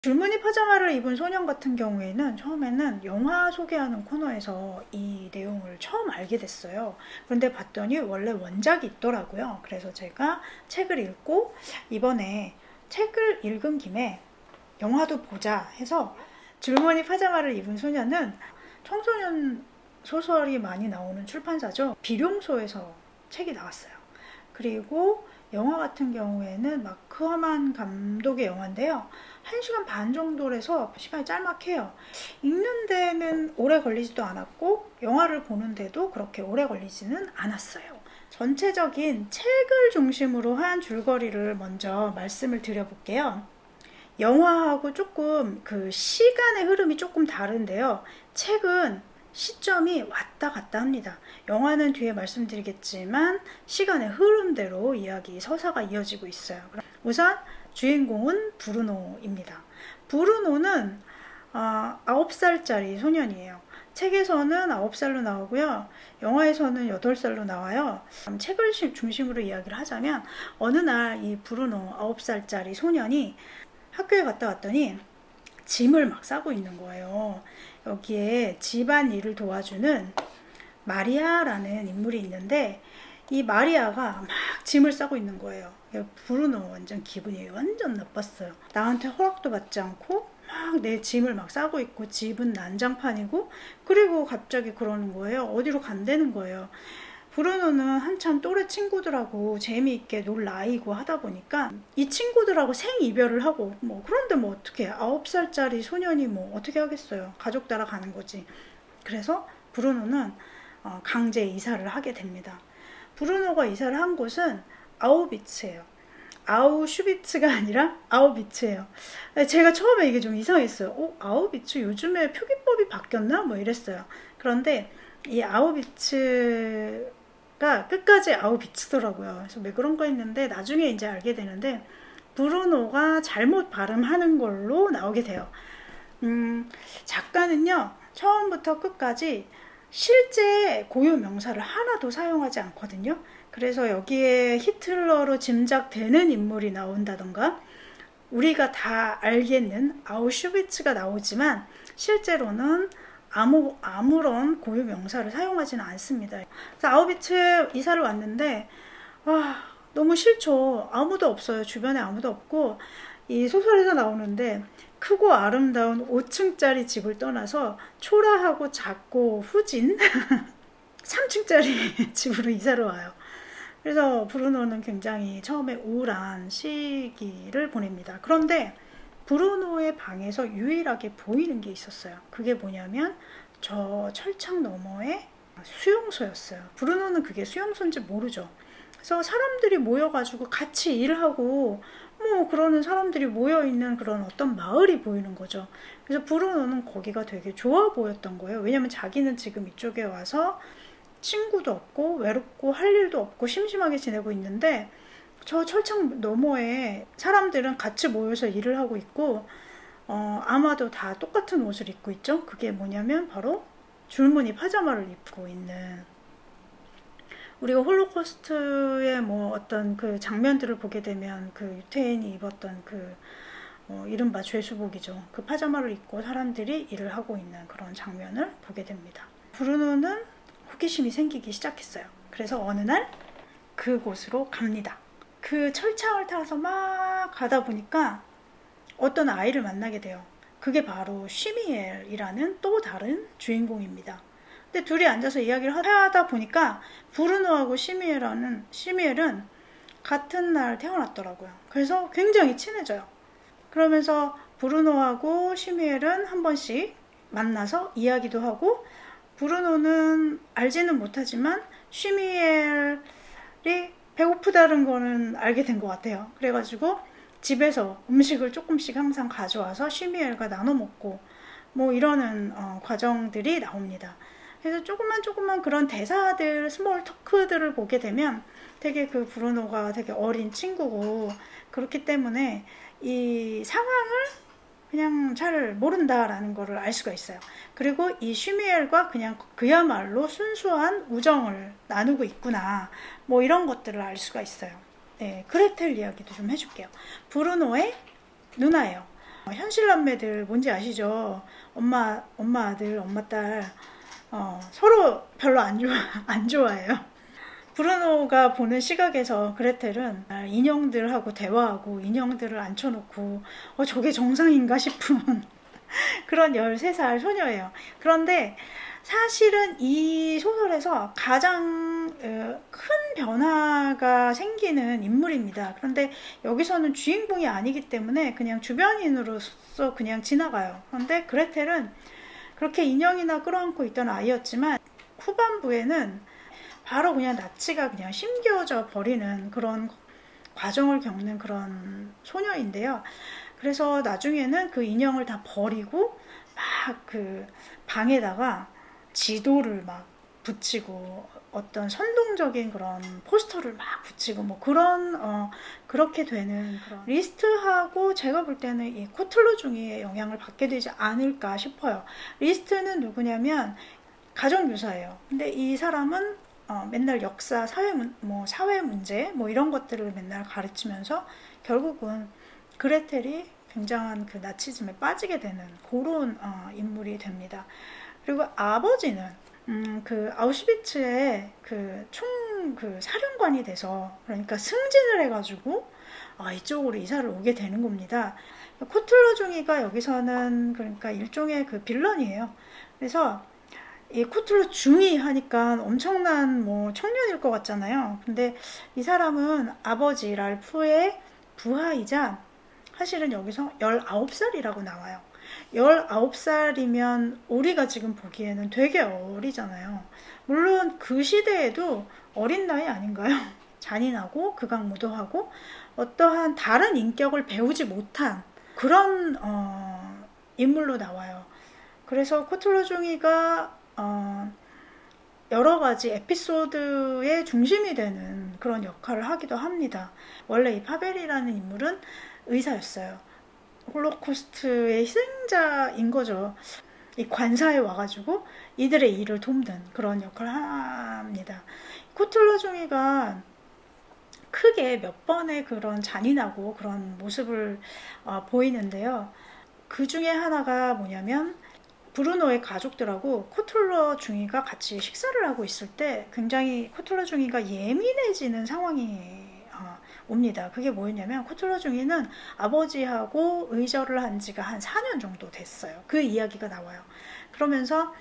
줄무늬 파자마를 입은 소년 같은 경우에는 처음에는 영화 소개하는 코너에서 이 내용을 처음 알게 됐어요. 그런데 봤더니 원래 원작이 있더라고요. 그래서 제가 책을 읽고 이번에 책을 읽은 김에 영화도 보자 해서 줄무늬 파자마를 입은 소년은 청소년 소설이 많이 나오는 출판사죠. 비룡소에서 책이 나왔어요. 그리고 영화 같은 경우에는 마크 허만 감독의 영화인데요. 1시간 반 정도라서 시간이 짤막해요. 읽는 데는 오래 걸리지도 않았고 영화를 보는데도 그렇게 오래 걸리지는 않았어요. 전체적인 책을 중심으로 한 줄거리를 먼저 말씀을 드려볼게요. 영화하고 조금 그 시간의 흐름이 조금 다른데요. 책은 시점이 왔다 갔다 합니다. 영화는 뒤에 말씀드리겠지만 시간의 흐름대로 이야기 서사가 이어지고 있어요. 우선 주인공은 브루노입니다. 브루노는 9살짜리 소년이에요. 책에서는 9살로 나오고요. 영화에서는 8살로 나와요. 책을 중심으로 이야기를 하자면 어느 날 이 브루노 9살짜리 소년이 학교에 갔다 왔더니 짐을 막 싸고 있는 거예요. 여기에 집안 일을 도와주는 마리아라는 인물이 있는데 이 마리아가 막 짐을 싸고 있는 거예요. 브루노 완전 기분이 완전 나빴어요. 나한테 허락도 받지 않고 막 내 짐을 막 싸고 있고 집은 난장판이고 그리고 갑자기 그러는 거예요. 어디로 간다는 거예요. 브루노는 한참 또래 친구들하고 재미있게 놀 나이고 하다 보니까 이 친구들하고 생이별을 하고 그런데 어떻게 9살짜리 소년이 어떻게 하겠어요. 가족 따라가는 거지. 그래서 브루노는 강제 이사를 하게 됩니다. 브루노가 이사를 한 곳은 아우비츠예요. 아우슈비츠가 아니라 아우비츠예요. 제가 처음에 이게 좀 이상했어요. 아우비츠 요즘에 표기법이 바뀌었나? 이랬어요. 그런데 이 아우비츠가 끝까지 아우비츠더라고요. 그래서 왜 그런가 했는데 나중에 이제 알게 되는데 브루노가 잘못 발음하는 걸로 나오게 돼요. 작가는요 처음부터 끝까지 실제 고유 명사를 하나도 사용하지 않거든요. 그래서 여기에 히틀러로 짐작되는 인물이 나온다던가 우리가 다 알겠는 아우슈비츠가 나오지만 실제로는 아무런 고유 명사를 사용하지는 않습니다. 그래서 아우비츠 이사를 왔는데 너무 싫죠. 아무도 없어요. 주변에 아무도 없고 이 소설에서 나오는데 크고 아름다운 5층짜리 집을 떠나서 초라하고 작고 후진 3층짜리 집으로 이사를 와요. 그래서 브루노는 굉장히 처음에 우울한 시기를 보냅니다. 그런데 브루노의 방에서 유일하게 보이는 게 있었어요. 그게 뭐냐면 저 철창 너머에 수용소였어요. 브루노는 그게 수용소인지 모르죠. 그래서 사람들이 모여가지고 같이 일하고 그러는 사람들이 모여있는 그런 어떤 마을이 보이는 거죠. 그래서 브루노는 거기가 되게 좋아 보였던 거예요. 왜냐면 자기는 지금 이쪽에 와서 친구도 없고 외롭고 할 일도 없고 심심하게 지내고 있는데 저 철창 너머에 사람들은 같이 모여서 일을 하고 있고 아마도 다 똑같은 옷을 입고 있죠. 그게 뭐냐면 바로 줄무늬 파자마를 입고 있는, 우리가 홀로코스트의 어떤 그 장면들을 보게 되면 그 유태인이 입었던 그 이른바 죄수복이죠. 그 파자마를 입고 사람들이 일을 하고 있는 그런 장면을 보게 됩니다. 브루노는 호기심이 생기기 시작했어요. 그래서 어느 날 그곳으로 갑니다. 그 철창을 타서 막 가다 보니까 어떤 아이를 만나게 돼요. 그게 바로 쉬미엘이라는 또 다른 주인공입니다. 근데 둘이 앉아서 이야기를 하다 보니까 브루노하고 쉬미엘은 같은 날 태어났더라고요. 그래서 굉장히 친해져요. 그러면서 브루노하고 쉬미엘은 한 번씩 만나서 이야기도 하고, 브루노는 알지는 못하지만 쉬미엘이 배고프다는 거는 알게 된 것 같아요. 그래가지고 집에서 음식을 조금씩 항상 가져와서 쉬미엘과 나눠 먹고 이러는 과정들이 나옵니다. 그래서 조금만 그런 대사들, 스몰 토크들을 보게 되면 되게 그 브루노가 되게 어린 친구고 그렇기 때문에 이 상황을 그냥 잘 모른다라는 거를 알 수가 있어요. 그리고 이 쉬미엘과 그냥 그야말로 순수한 우정을 나누고 있구나, 이런 것들을 알 수가 있어요. 네, 그레텔 이야기도 좀 해줄게요. 브루노의 누나예요. 현실남매들 뭔지 아시죠? 엄마 아들, 엄마 딸, 서로 별로 안 좋아해요. 브루노가 보는 시각에서 그레텔은 인형들하고 대화하고 인형들을 앉혀놓고 저게 정상인가 싶은 그런 13살 소녀예요. 그런데 사실은 이 소설에서 가장 큰 변화가 생기는 인물입니다. 그런데 여기서는 주인공이 아니기 때문에 그냥 주변인으로서 그냥 지나가요. 그런데 그레텔은 그렇게 인형이나 끌어안고 있던 아이였지만 후반부에는 바로 그냥 나치가 그냥 심겨져 버리는 그런 과정을 겪는 그런 소녀인데요. 그래서 나중에는 그 인형을 다 버리고 막 그 방에다가 지도를 막 붙이고 어떤 선동적인 그런 포스터를 막 붙이고 뭐 그런 그렇게 되는 그런 리스트하고 제가 볼 때는 이 코틀로 중이의 영향을 받게 되지 않을까 싶어요. 리스트는 누구냐면 가정유사예요. 근데 이 사람은 맨날 역사, 사회 문제 뭐 이런 것들을 맨날 가르치면서 결국은 그레텔이 굉장한 그 나치즘에 빠지게 되는 그런 인물이 됩니다. 그리고 아버지는 그 아우슈비츠의 그 사령관이 돼서 그러니까 승진을 해가지고 이쪽으로 이사를 오게 되는 겁니다. 코틀러 중이가 여기서는 그러니까 일종의 그 빌런이에요. 그래서 이 코틀러 중이 하니까 엄청난 뭐 청년일 것 같잖아요. 근데 이 사람은 아버지 랄프의 부하이자 사실은 여기서 19살이라고 나와요. 19살이면 우리가 지금 보기에는 되게 어리잖아요. 물론 그 시대에도 어린 나이 아닌가요? 잔인하고 극악무도하고 어떠한 다른 인격을 배우지 못한 그런 인물로 나와요. 그래서 코틀러 중이가 여러 가지 에피소드의 중심이 되는 그런 역할을 하기도 합니다. 원래 이 파벨이라는 인물은 의사였어요. 홀로코스트의 희생자인 거죠. 이 관사에 와가지고 이들의 일을 돕는 그런 역할을 합니다. 코틀러 중이가 크게 몇 번의 그런 잔인하고 그런 모습을 보이는데요. 그 중에 하나가 뭐냐면 브루노의 가족들하고 코틀러 중이가 같이 식사를 하고 있을 때 굉장히 코틀러 중이가 예민해지는 상황이 옵니다. 그게 뭐였냐면 코틀러 중이는 아버지하고 의절을 한 지가 한 4년 정도 됐어요. 그 이야기가 나와요. 그러면서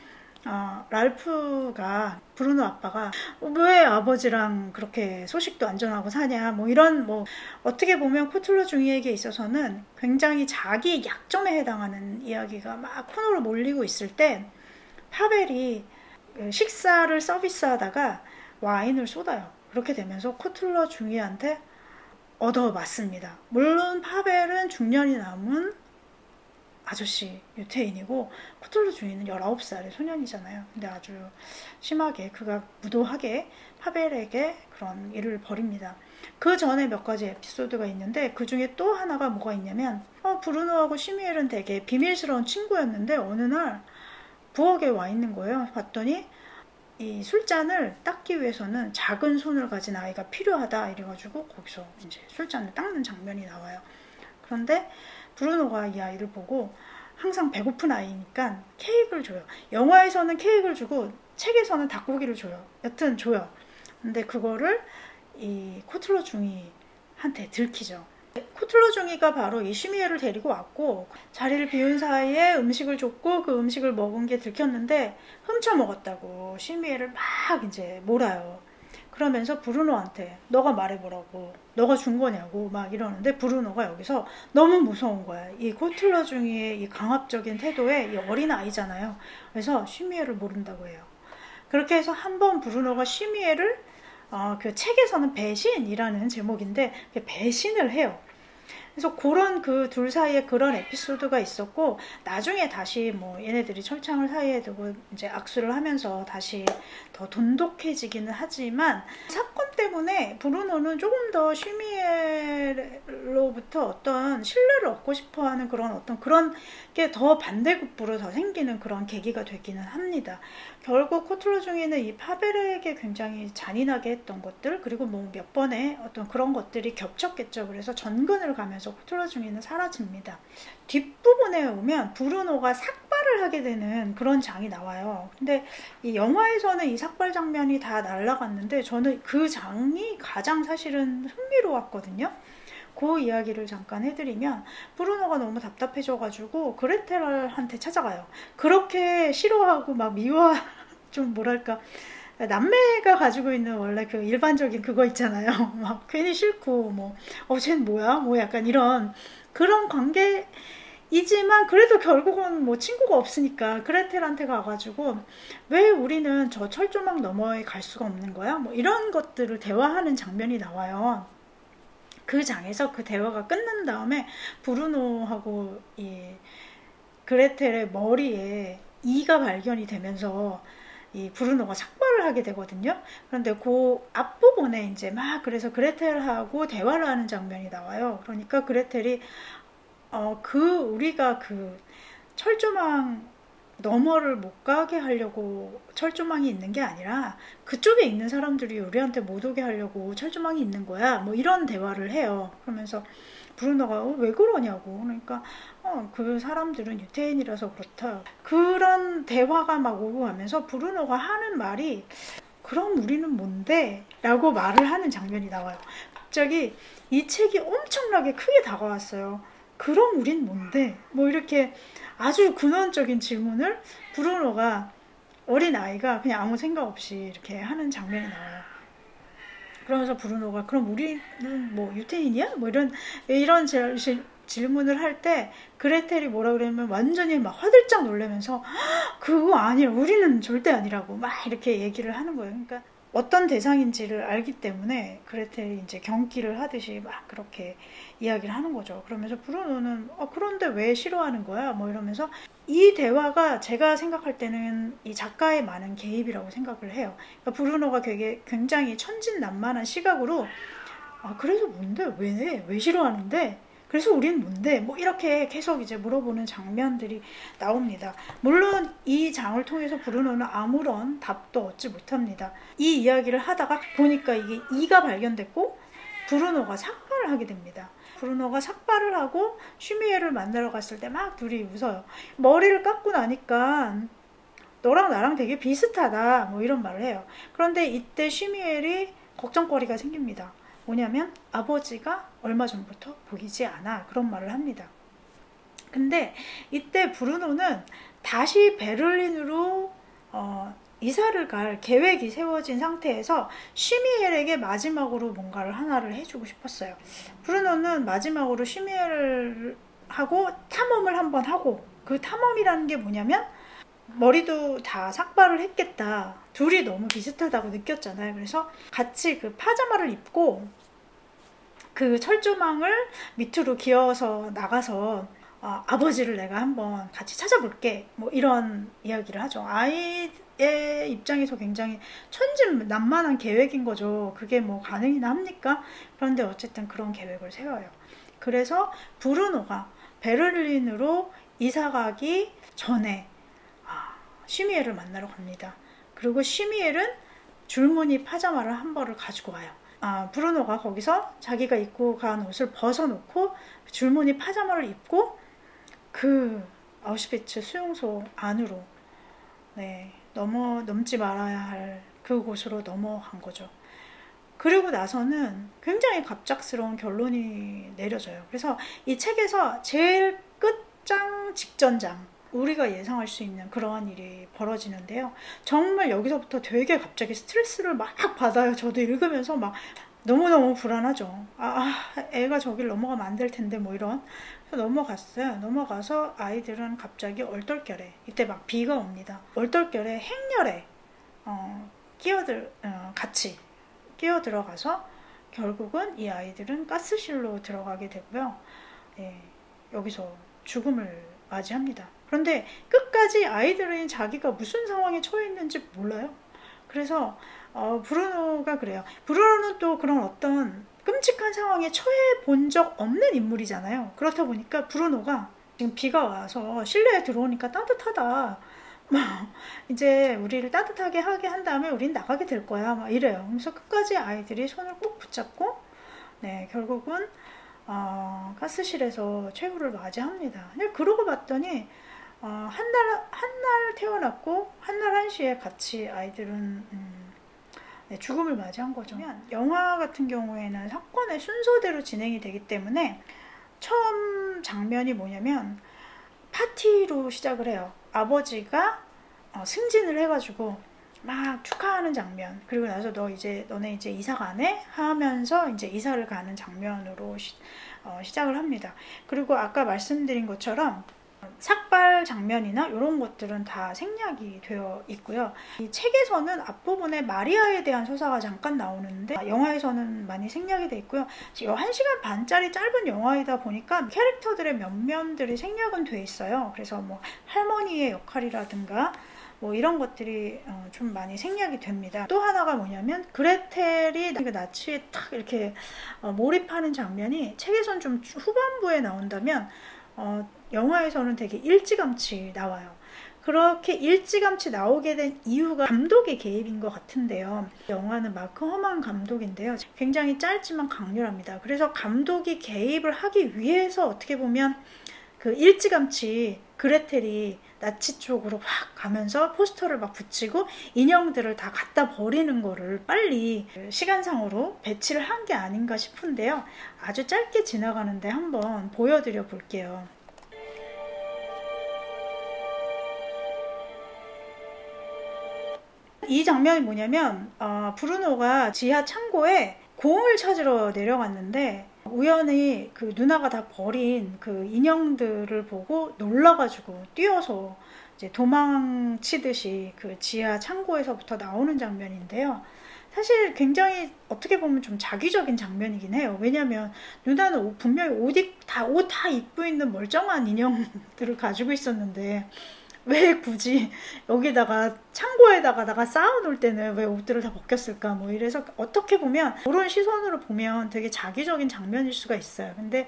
랄프가 브루노 아빠가 왜 아버지랑 그렇게 소식도 안 전하고 사냐 뭐 이런 뭐 어떻게 보면 코틀러 중이에게 있어서는 굉장히 자기 약점에 해당하는 이야기가 막 코너로 몰리고 있을 때 파벨이 식사를 서비스하다가 와인을 쏟아요. 그렇게 되면서 코틀러 중이한테 얻어맞습니다. 물론 파벨은 중년이 남은 아저씨 유태인이고 코틀러 중이는 19살의 소년이잖아요. 근데 아주 심하게 그가 무도하게 파벨에게 그런 일을 벌입니다. 그 전에 몇 가지 에피소드가 있는데 그 중에 또 하나가 뭐가 있냐면 브루노하고 시미엘은 되게 비밀스러운 친구였는데 어느 날 부엌에 와 있는 거예요. 봤더니 이 술잔을 닦기 위해서는 작은 손을 가진 아이가 필요하다 이래가지고 거기서 이제 술잔을 닦는 장면이 나와요. 그런데 브루노가 이 아이를 보고 항상 배고픈 아이니까 케이크를 줘요. 영화에서는 케이크를 주고 책에서는 닭고기를 줘요. 여튼 줘요. 근데 그거를 이 코틀러 중이한테 들키죠. 코틀러 중이가 바로 이 시미엘을 데리고 왔고 자리를 비운 사이에 음식을 줬고 그 음식을 먹은 게 들켰는데 훔쳐 먹었다고 시미엘을 막 이제 몰아요. 그러면서 브루노한테 너가 말해보라고 너가 준 거냐고 막 이러는데 브루노가 여기서 너무 무서운 거야. 이 코틀러 중이의 이 강압적인 태도에 이 어린 아이잖아요. 그래서 시미엘을 모른다고 해요. 그렇게 해서 한번 브루노가 시미엘을 그 책에서는 배신이라는 제목인데 배신을 해요. 그래서 그런 그 둘 사이에 그런 에피소드가 있었고 나중에 다시 뭐 얘네들이 철창을 사이에 두고 이제 악수를 하면서 다시 더 돈독해지기는 하지만 사건 때문에 브루노는 조금 더 시미엘로부터 어떤 신뢰를 얻고 싶어하는 그런 게 더 반대급부로 더 생기는 그런 계기가 되기는 합니다. 결국 코틀러 중에는 이 파벨에게 굉장히 잔인하게 했던 것들 그리고 뭐 몇 번의 어떤 그런 것들이 겹쳤겠죠. 그래서 전근을 가면서 가면서 틀어주기는 사라집니다. 뒷부분에 오면 브루노가 삭발을 하게 되는 그런 장이 나와요. 근데 이 영화에서는 이 삭발 장면이 다 날라갔는데 저는 그 장이 가장 사실은 흥미로웠거든요. 그 이야기를 잠깐 해드리면 브루노가 너무 답답해져가지고 그레텔한테 찾아가요. 그렇게 싫어하고 막 미워 좀 뭐랄까 남매가 가지고 있는 원래 그 일반적인 그거 있잖아요. 막 괜히 싫고 쟤는 뭐야? 뭐 약간 이런 그런 관계이지만 그래도 결국은 뭐 친구가 없으니까 그레텔한테 가가지고 왜 우리는 저 철조망 너머에 갈 수가 없는 거야? 뭐 이런 것들을 대화하는 장면이 나와요. 그 장에서 그 대화가 끝난 다음에 브루노하고 이 그레텔의 머리에 이가 발견이 되면서 이 브루노가 삭발을 하게 되거든요. 그런데 그 앞부분에 이제 막 그래서 그레텔하고 대화를 하는 장면이 나와요. 그러니까 그레텔이 우리가 그 철조망 너머를 못 가게 하려고 철조망이 있는 게 아니라 그쪽에 있는 사람들이 우리한테 못 오게 하려고 철조망이 있는 거야. 뭐 이런 대화를 해요. 그러면서 브루노가 왜 그러냐고. 그러니까 그 사람들은 유태인이라서 그렇다. 그런 대화가 막 오고 가면서 브루노가 하는 말이 그럼 우리는 뭔데? 라고 말을 하는 장면이 나와요. 갑자기 이 책이 엄청나게 크게 다가왔어요. 그럼 우린 뭔데? 뭐 이렇게 아주 근원적인 질문을 브루노가 어린 아이가 그냥 아무 생각 없이 이렇게 하는 장면이 나와요. 그러면서 브루노가 그럼 우리는 뭐 유태인이야? 뭐 이런 질문을 할 때 그레텔이 뭐라 그러냐면 완전히 막 화들짝 놀라면서 그거 아니야 우리는 절대 아니라고 막 이렇게 얘기를 하는 거예요. 그러니까 어떤 대상인지를 알기 때문에 그레텔이 이제 경기를 하듯이 막 그렇게 이야기를 하는 거죠. 그러면서 브루노는 그런데 왜 싫어하는 거야? 뭐 이러면서 이 대화가 제가 생각할 때는 이 작가의 많은 개입이라고 생각을 해요. 그러니까 브루노가 되게 굉장히 천진난만한 시각으로 그래서 뭔데? 왜 싫어하는데? 그래서 우린 뭔데? 뭐 이렇게 계속 이제 물어보는 장면들이 나옵니다. 물론 이 장을 통해서 브루노는 아무런 답도 얻지 못합니다. 이 이야기를 하다가 보니까 이게 이가 발견됐고 브루노가 삭발을 하게 됩니다. 브루노가 삭발을 하고 슈미엘을 만나러 갔을 때 막 둘이 웃어요. 머리를 깎고 나니까 너랑 나랑 되게 비슷하다 뭐 이런 말을 해요. 그런데 이때 슈미엘이 걱정거리가 생깁니다. 뭐냐면 아버지가 얼마 전부터 보이지 않아 그런 말을 합니다. 근데 이때 브루노는 다시 베를린으로 이사를 갈 계획이 세워진 상태에서 슈미엘에게 마지막으로 뭔가를 하나를 해주고 싶었어요. 브루노는 마지막으로 슈미엘하고 탐험을 한번 하고 그 탐험이라는 게 뭐냐면 머리도 다 삭발을 했겠다. 둘이 너무 비슷하다고 느꼈잖아요. 그래서 같이 그 파자마를 입고 그 철조망을 밑으로 기어서 나가서 아버지를 내가 한번 같이 찾아볼게. 뭐 이런 이야기를 하죠. 아이의 입장에서 굉장히 천진난만한 계획인 거죠. 그게 뭐 가능이나 합니까? 그런데 어쨌든 그런 계획을 세워요. 그래서 브루노가 베를린으로 이사가기 전에 슈미엘을 만나러 갑니다. 그리고 슈미엘은 줄무늬 파자마를 한 벌을 가지고 와요. 브루노가 거기서 자기가 입고 간 옷을 벗어놓고 줄무늬 파자마를 입고 그 아우슈비츠 수용소 안으로 넘지 말아야 할 그곳으로 넘어간 거죠. 그리고 나서는 굉장히 갑작스러운 결론이 내려져요. 그래서 이 책에서 제일 끝장 직전장 우리가 예상할 수 있는 그러한 일이 벌어지는데요. 정말 여기서부터 되게 갑자기 스트레스를 막 받아요. 저도 읽으면서 막 너무너무 불안하죠. 애가 저길 넘어가면 안 될 텐데 뭐 이런. 넘어갔어요. 넘어가서 아이들은 갑자기 얼떨결에 이때 막 비가 옵니다. 얼떨결에 행렬에 같이 끼어들어가서 결국은 이 아이들은 가스실로 들어가게 되고요. 여기서 죽음을 맞이합니다. 그런데 끝까지 아이들은 자기가 무슨 상황에 처해 있는지 몰라요. 그래서 브루노가 그래요. 브루노는 또 그런 어떤 끔찍한 상황에 처해 본 적 없는 인물이잖아요. 그렇다 보니까 브루노가 지금 비가 와서 실내에 들어오니까 따뜻하다. 이제 우리를 따뜻하게 하게 한 다음에 우린 나가게 될 거야. 막 이래요. 그래서 끝까지 아이들이 손을 꼭 붙잡고 결국은 가스실에서 최후를 맞이합니다. 근데 그러고 봤더니 한 날 태어났고 한 날 한시에 같이 아이들은 네, 죽음을 맞이한 거죠. 영화 같은 경우에는 사건의 순서대로 진행이 되기 때문에 처음 장면이 뭐냐면 파티로 시작을 해요. 아버지가 승진을 해가지고 막 축하하는 장면. 그리고 나서 너네 이제 이사 가네? 하면서 이제 이사를 가는 장면으로 시작을 합니다. 그리고 아까 말씀드린 것처럼 삭발 장면이나 이런 것들은 다 생략이 되어 있고요. 이 책에서는 앞부분에 마리아에 대한 서사가 잠깐 나오는데 영화에서는 많이 생략이 되어 있고요. 1시간 반짜리 짧은 영화이다 보니까 캐릭터들의 면면들이 생략은 되어 있어요. 그래서 뭐 할머니의 역할이라든가 뭐 이런 것들이 좀 많이 생략이 됩니다. 또 하나가 뭐냐면 그레텔이 나치에 탁 이렇게 몰입하는 장면이 책에선 좀 후반부에 나온다면 영화에서는 되게 일찌감치 나와요. 그렇게 일찌감치 나오게 된 이유가 감독의 개입인 것 같은데요. 영화는 마크 허만 감독인데요. 굉장히 짧지만 강렬합니다. 그래서 감독이 개입을 하기 위해서 어떻게 보면 그 일찌감치 그레텔이 나치 쪽으로 확 가면서 포스터를 막 붙이고 인형들을 다 갖다 버리는 거를 빨리 시간상으로 배치를 한 게 아닌가 싶은데요. 아주 짧게 지나가는데 한번 보여드려 볼게요. 이 장면이 뭐냐면 브루노가 지하 창고에 공을 찾으러 내려갔는데 우연히 그 누나가 다 버린 그 인형들을 보고 놀라가지고 뛰어서 이제 도망치듯이 그 지하 창고에서부터 나오는 장면인데요. 사실 굉장히 어떻게 보면 좀 자기적인 장면이긴 해요. 왜냐면 누나는 분명히 옷 다 입고 있는 멀쩡한 인형들을 가지고 있었는데 왜 굳이 여기다가 창고에다가 쌓아놓을 때는 왜 옷들을 다 벗겼을까 뭐 이래서 어떻게 보면 그런 시선으로 보면 되게 자기적인 장면일 수가 있어요. 근데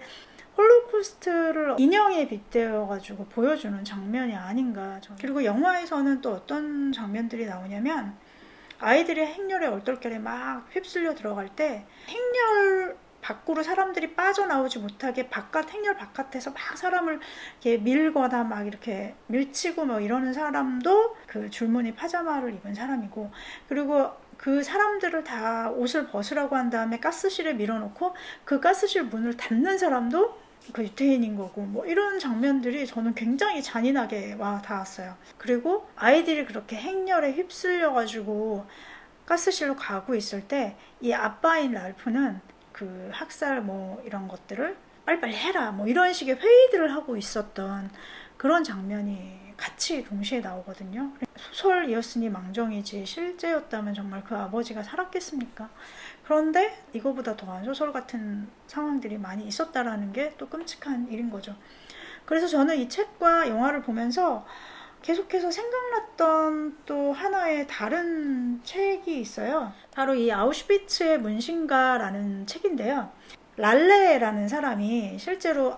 홀로코스트를 인형에 빗대어 가지고 보여주는 장면이 아닌가. 그리고 영화에서는 또 어떤 장면들이 나오냐면 아이들이 행렬에 얼떨결에 막 휩쓸려 들어갈 때 행렬 밖으로 사람들이 빠져나오지 못하게 행렬 바깥에서 막 사람을 이렇게 밀거나 막 이렇게 밀치고 뭐 이러는 사람도 그 줄무늬 파자마를 입은 사람이고, 그리고 그 사람들을 다 옷을 벗으라고 한 다음에 가스실에 밀어놓고 그 가스실 문을 닫는 사람도 그 유태인인 거고, 뭐 이런 장면들이 저는 굉장히 잔인하게 와 닿았어요. 그리고 아이들이 그렇게 행렬에 휩쓸려가지고 가스실로 가고 있을 때 이 아빠인 랄프는 그 학살 뭐 이런 것들을 빨리빨리 해라 뭐 이런 식의 회의들을 하고 있었던 그런 장면이 같이 동시에 나오거든요. 소설이었으니 망정이지 실제였다면 정말 그 아버지가 살았겠습니까? 그런데 이거보다 더한 소설 같은 상황들이 많이 있었다라는 게 또 끔찍한 일인 거죠. 그래서 저는 이 책과 영화를 보면서 계속해서 생각났던 또 하나의 다른 책이 있어요. 바로 이 아우슈비츠의 문신가라는 책인데요. 랄레라는 사람이 실제로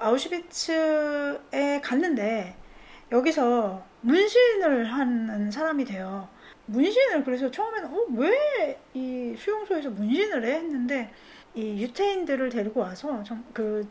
아우슈비츠에 갔는데 여기서 문신을 하는 사람이 돼요. 문신을 그래서 처음에는 왜 이 수용소에서 문신을 해? 했는데 이 유태인들을 데리고 와서 그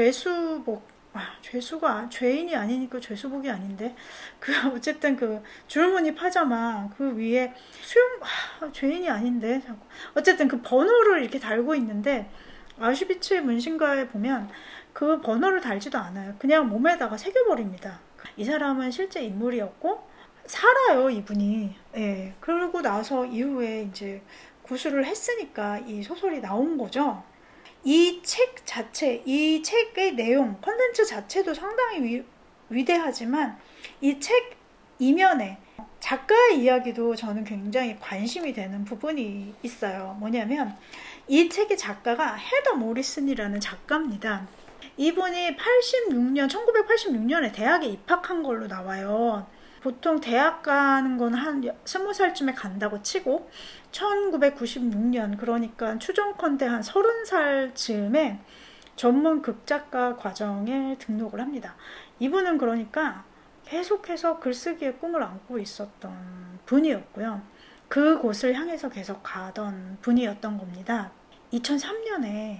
죄인이 아니니까 죄수복이 아닌데 어쨌든 그 줄무늬 파자마 그 위에 죄인이 아닌데 자꾸 어쨌든 그 번호를 이렇게 달고 있는데 아우슈비츠의 문신가에 보면 그 번호를 달지도 않아요. 그냥 몸에다가 새겨버립니다. 이 사람은 실제 인물이었고 살아요, 이분이. 예. 그러고 나서 이후에 이제 구술을 했으니까 이 소설이 나온 거죠. 이 책의 내용, 컨텐츠 자체도 상당히 위대하지만 이 책 이면에 작가의 이야기도 저는 굉장히 관심이 되는 부분이 있어요. 뭐냐면 이 책의 작가가 헤더 모리슨이라는 작가입니다. 이분이 1986년에 대학에 입학한 걸로 나와요. 보통 대학 가는 건 한 20살쯤에 간다고 치고 1996년 그러니까 추정컨대 한 30살 즈음에 전문 극작가 과정에 등록을 합니다. 이분은 그러니까 계속해서 글쓰기의 꿈을 안고 있었던 분이었고요. 그곳을 향해서 계속 가던 분이었던 겁니다. 2003년에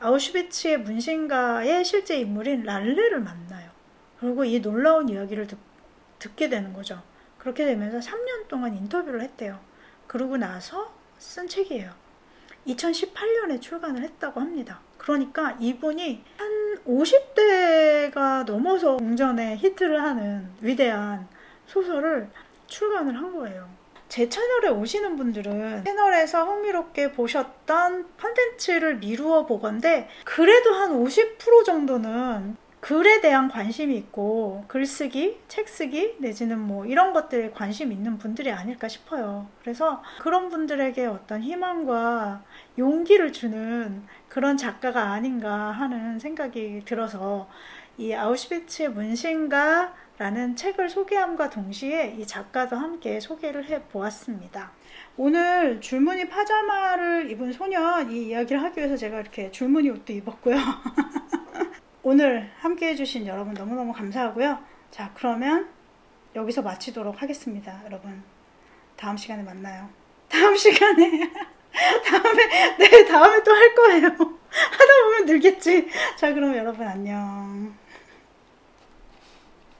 아우슈비츠의 문신가의 실제 인물인 랄레를 만나요. 그리고 이 놀라운 이야기를 듣게 되는 거죠. 그렇게 되면서 3년 동안 인터뷰를 했대요. 그러고 나서 쓴 책이에요. 2018년에 출간을 했다고 합니다. 그러니까 이분이 한 50대가 넘어서 공전에 히트를 하는 위대한 소설을 출간을 한 거예요. 제 채널에 오시는 분들은 채널에서 흥미롭게 보셨던 컨텐츠를 미루어 보건데 그래도 한 50% 정도는 글에 대한 관심이 있고 글쓰기, 책쓰기 내지는 뭐 이런 것들에 관심 있는 분들이 아닐까 싶어요. 그래서 그런 분들에게 어떤 희망과 용기를 주는 그런 작가가 아닌가 하는 생각이 들어서 이 아우슈비츠의 문신가라는 책을 소개함과 동시에 이 작가도 함께 소개를 해보았습니다. 오늘 줄무늬 파자마를 입은 소년 이 이야기를 하기 위해서 제가 이렇게 줄무늬 옷도 입었고요. 오늘 함께 해주신 여러분 너무너무 감사하고요. 자, 그러면 여기서 마치도록 하겠습니다. 여러분 다음 시간에 만나요. 다음 시간에 다음에 또 할 거예요. 하다 보면 늘겠지. 자, 그럼 여러분 안녕.